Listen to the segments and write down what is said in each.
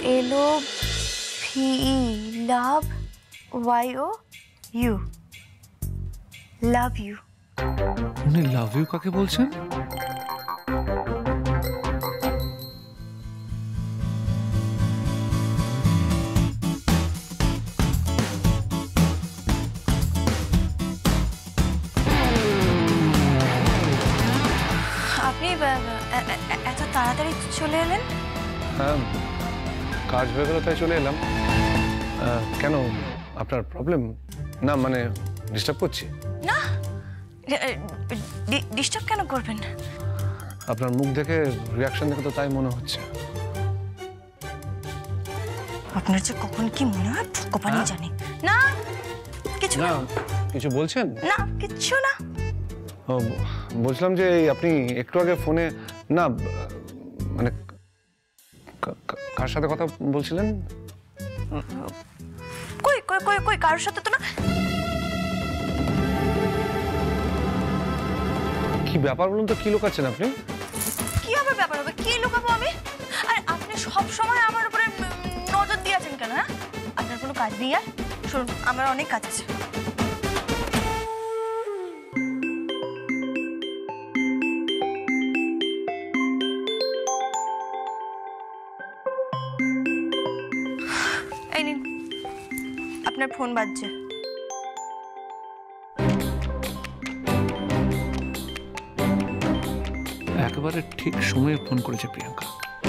LOVE love YOU love you. উনি love you কাকে বলছেন? আপনি এত তাড়াতাড়ি চলে এলেন? হ্যাঁ, কাজ হয়ে গেল তাই চলে এলাম। কেন, আপনার প্রবলেম? না মানে ডিস্টার্ব করছি? না, ডিস্টার্ব কেন করবেন? আপনার মুখ দেখে, রিয়াকশন দেখে তো তাই মনে হচ্ছে। আপনার যে কখন কি মনে হয় ভগবানই জানে। না কিছু না। কিছু বলছেন? না কিছু না। বলছিলাম যে আপনি একটু আগে ফোনে, না মানে কার সাথে কথা বলছিলেন? কই কই কই কই কার সাথে তো না। কি ব্যাপার বলুন তো, কি লুকাচ্ছেন আপনি? কি আবার ব্যাপার হবে? কি লুকাবো আমি? আর আপনি সব সময় আমার উপরে নজর দিয়ে আছেন কেন? হ্যাঁ, আপনার কোনো কাজ নেই? আর শুনুন, আমার অনেক কাজ আছে। এই নিন, আপনার ফোন বাজছে। একেবারে ঠিক সময়ে ফোন করেছে প্রিয়াঙ্কা।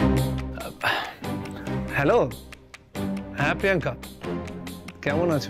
হ্যালো, হ্যাঁ প্রিয়াঙ্কা, কেমন আছো?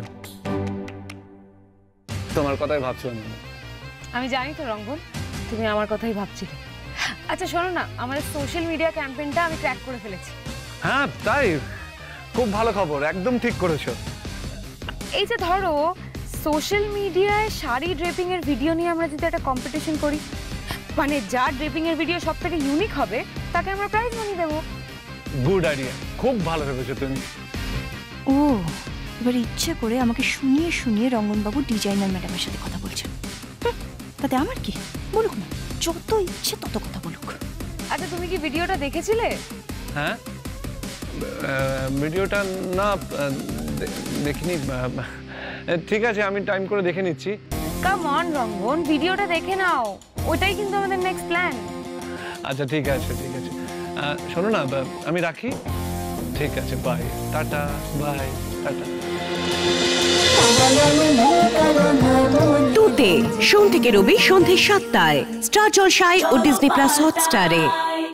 তোমার কথাই ভাবছিলাম। আমি জানি তো রঙ্গন, তুমি আমার কথাই ভাবছিলে। আচ্ছা শোনো না, আমাদের সোশ্যাল মিডিয়া ক্যাম্পেইনটা আমি ক্র্যাক করে ফেলেছি। হ্যাঁ তাই? খুব ভালো খবর, একদম ঠিক করেছো। এই যে ধরো, সোশ্যাল মিডিয়ায় শাড়ি ড্রেপিং এর ভিডিও নিয়ে আমরা যদি একটা কম্পিটিশন করি, মানে যার ড্রেপিং এর ভিডিও সব থেকে ইউনিক হবে তাকে আমরা প্রাইজ মানি দেবো। গুড আইডিয়া, খুব ভালো ভেবেছো তুমি। ও, এবার ইচ্ছে করে আমাকে শুনিয়ে শুনিয়ে রঙ্গনবাবু ডিজাইনার ম্যাডামের সাথে কথা বলছেন। তাতে আমার কি? বলুক না, যত ইচ্ছে তত কথা বলুক। আচ্ছা তুমি কি ভিডিওটা দেখেছিলে? হ্যাঁ, ভিডিওটা না দেখিনি। ঠিক আছে, আমি টাইম করে দেখে নিচ্ছি। কাম অন রঙ্গন, ভিডিওটা দেখে নাও, ওইটাই কিন্তু আমাদের নেক্সট প্ল্যান। আচ্ছা ঠিক আছে ঠিক আছে, শোনো না, আমি রাখি। ঠিক আছে, বাই, টাটা, বাই, টাটা। টুতে সোম থেকে রবি সন্ধ্যে ৭টায় স্টার জলসায় ও ডিজনি প্লাস হটস্টারে।